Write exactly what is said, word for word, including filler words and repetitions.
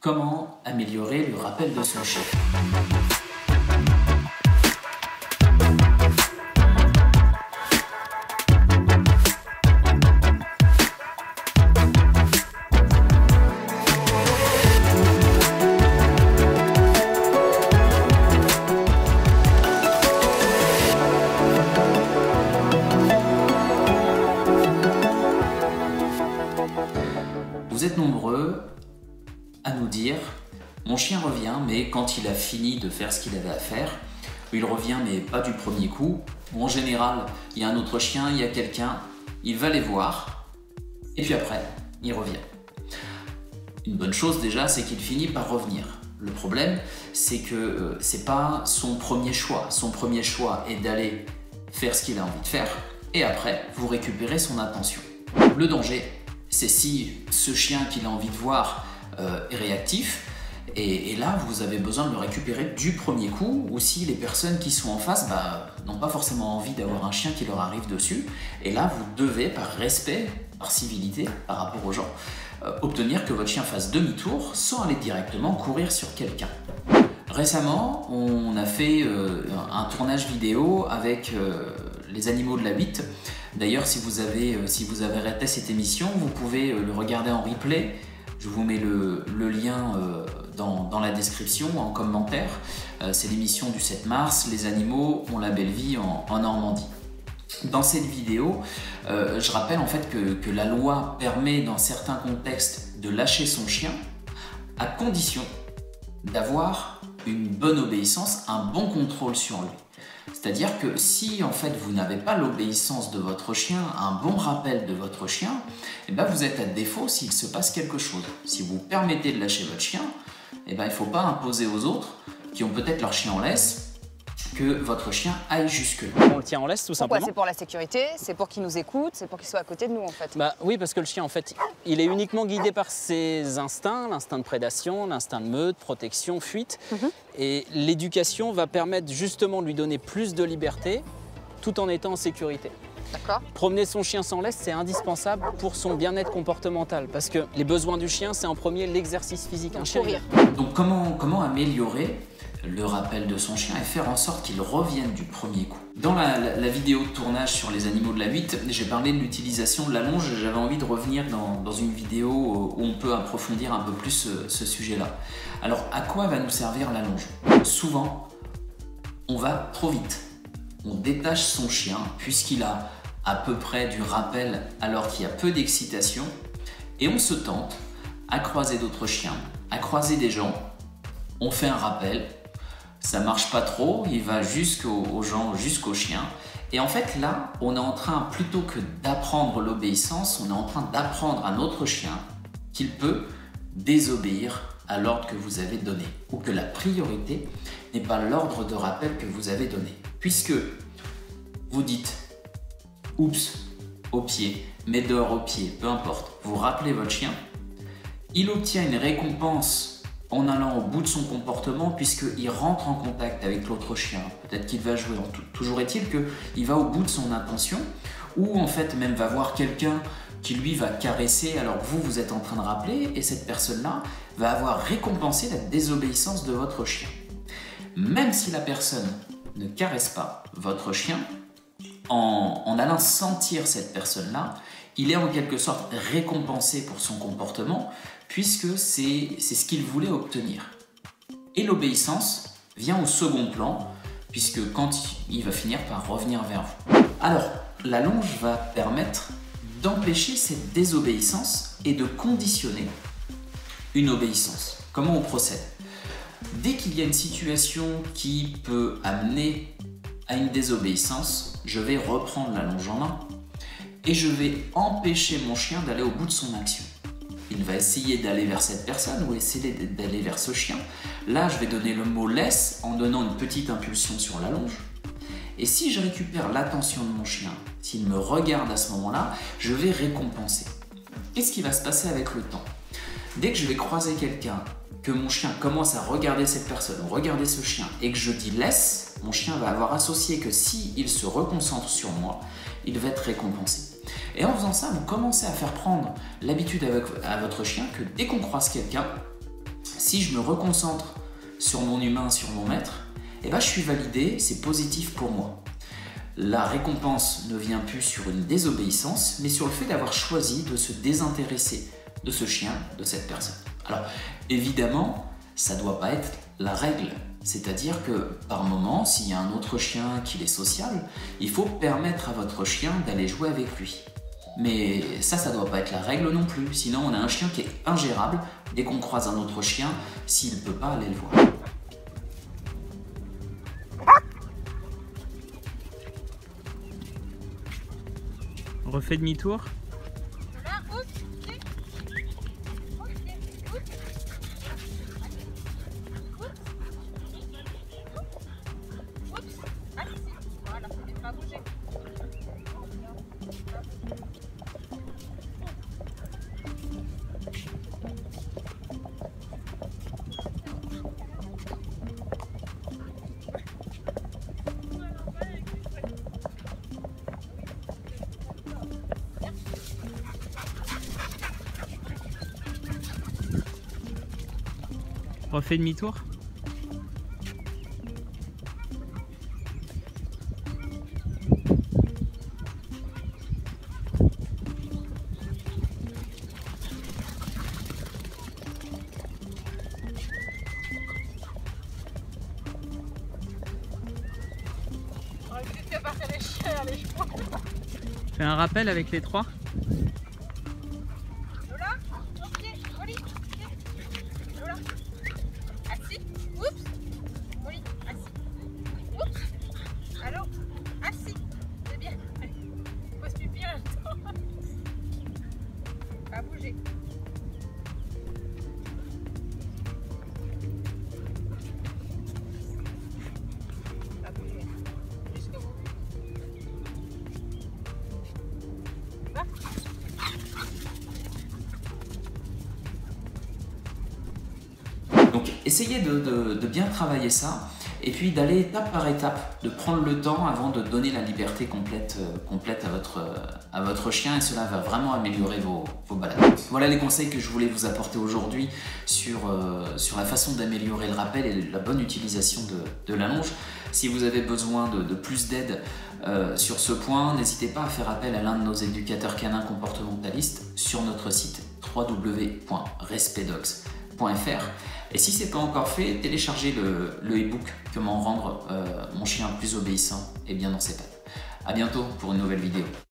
Comment améliorer le rappel de son chien? Vous êtes nombreux à nous dire « Mon chien revient, mais quand il a fini de faire ce qu'il avait à faire, il revient, mais pas du premier coup. En général, il y a un autre chien, il y a quelqu'un, il va les voir, et puis après, il revient. » Une bonne chose déjà, c'est qu'il finit par revenir. Le problème, c'est que euh, c'est pas son premier choix. Son premier choix est d'aller faire ce qu'il a envie de faire, et après, vous récupérez son attention. Le danger, c'est si ce chien qu'il a envie de voir euh, est réactif, et, et là vous avez besoin de le récupérer du premier coup, ou si les personnes qui sont en face bah, n'ont pas forcément envie d'avoir un chien qui leur arrive dessus, et là vous devez, par respect, par civilité par rapport aux gens, euh, obtenir que votre chien fasse demi-tour sans aller directement courir sur quelqu'un. Récemment, on a fait euh, un tournage vidéo avec euh, les animaux de la huit. D'ailleurs, si vous avez, euh, si vous avez raté cette émission, vous pouvez euh, le regarder en replay. Je vous mets le, le lien euh, dans, dans la description, en commentaire. Euh, C'est l'émission du sept mars, les animaux ont la belle vie en, en Normandie. Dans cette vidéo, euh, je rappelle en fait que, que la loi permet dans certains contextes de lâcher son chien à condition d'avoir une bonne obéissance, un bon contrôle sur lui. C'est-à-dire que si en fait vous n'avez pas l'obéissance de votre chien, un bon rappel de votre chien, eh ben vous êtes à défaut s'il se passe quelque chose. Si vous permettez de lâcher votre chien, eh ben il ne faut pas imposer aux autres qui ont peut-être leur chien en laisse que votre chien aille jusque-là. On le tient en laisse tout Pourquoi? simplement. C'est pour la sécurité, c'est pour qu'il nous écoute, c'est pour qu'il soit à côté de nous en fait. Bah oui, parce que le chien en fait, il est uniquement guidé par ses instincts, l'instinct de prédation, l'instinct de meute, protection, fuite. Mm-hmm. Et l'éducation va permettre justement de lui donner plus de liberté tout en étant en sécurité. D'accord. Promener son chien sans laisse, c'est indispensable pour son bien-être comportemental parce que les besoins du chien, c'est en premier l'exercice physique. Un chien, courir. Donc comment, comment améliorer le rappel de son chien et faire en sorte qu'il revienne du premier coup. Dans la, la, la vidéo de tournage sur les animaux de la huit, j'ai parlé de l'utilisation de la longe. J'avais envie de revenir dans, dans une vidéo où on peut approfondir un peu plus ce, ce sujet-là. Alors, à quoi va nous servir la longe? Souvent, on va trop vite. On détache son chien puisqu'il a à peu près du rappel alors qu'il y a peu d'excitation et on se tente à croiser d'autres chiens, à croiser des gens. On fait un rappel. Ça marche pas trop, il va jusqu'aux gens, jusqu'aux chiens. Et en fait là, on est en train, plutôt que d'apprendre l'obéissance, on est en train d'apprendre à notre chien qu'il peut désobéir à l'ordre que vous avez donné. Ou que la priorité n'est pas l'ordre de rappel que vous avez donné. Puisque vous dites « oups » au pied, « mais dehors au pied », peu importe, vous rappelez votre chien, il obtient une récompense en allant au bout de son comportement puisqu'il rentre en contact avec l'autre chien. Peut-être qu'il va jouer. Toujours est-il qu'il va au bout de son intention ou en fait même va voir quelqu'un qui lui va caresser alors que vous, vous êtes en train de rappeler et cette personne-là va avoir récompensé la désobéissance de votre chien. Même si la personne ne caresse pas votre chien, en, en allant sentir cette personne-là, il est en quelque sorte récompensé pour son comportement puisque c'est ce qu'il voulait obtenir. Et l'obéissance vient au second plan, puisque quand il va finir par revenir vers vous. Alors, la longe va permettre d'empêcher cette désobéissance et de conditionner une obéissance. Comment on procède? Dès qu'il y a une situation qui peut amener à une désobéissance, je vais reprendre la longe en main et je vais empêcher mon chien d'aller au bout de son action. Il va essayer d'aller vers cette personne ou essayer d'aller vers ce chien. Là, je vais donner le mot « laisse » en donnant une petite impulsion sur la longe. Et si je récupère l'attention de mon chien, s'il me regarde à ce moment-là, je vais récompenser. Qu'est-ce qui va se passer avec le temps? Dès que je vais croiser quelqu'un, que mon chien commence à regarder cette personne ou regarder ce chien et que je dis « laisse », mon chien va avoir associé que s'il se reconcentre sur moi, il va être récompensé. Et en faisant ça, vous commencez à faire prendre l'habitude à votre chien que dès qu'on croise quelqu'un, Si je me reconcentre sur mon humain, sur mon maître, eh ben, je suis validé, c'est positif pour moi. La récompense ne vient plus sur une désobéissance, mais sur le fait d'avoir choisi de se désintéresser de ce chien, de cette personne. Alors, évidemment, ça ne doit pas être la règle. C'est-à-dire que, par moment, s'il y a un autre chien qui est social, il faut permettre à votre chien d'aller jouer avec lui. Mais ça, ça ne doit pas être la règle non plus. Sinon, on a un chien qui est ingérable dès qu'on croise un autre chien, s'il ne peut pas aller le voir. On refait demi-tour. Refais demi-tour. Fais un rappel avec les trois. Pas bouger. Pas bouger. Jusqu'au bout. Va. Donc essayez de, de, de bien travailler ça et puis d'aller étape par étape, de prendre le temps avant de donner la liberté complète, euh, complète à, votre, euh, à votre chien et cela va vraiment améliorer vos, vos balades. Voilà les conseils que je voulais vous apporter aujourd'hui sur, euh, sur la façon d'améliorer le rappel et la bonne utilisation de, de la longe. Si vous avez besoin de, de plus d'aide euh, sur ce point, n'hésitez pas à faire appel à l'un de nos éducateurs canins comportementalistes sur notre site w w w point respect dogs point f r. Et si ce n'est pas encore fait, téléchargez le, le e-book Comment rendre euh, mon chien plus obéissant et bien dans ses pattes. A bientôt pour une nouvelle vidéo.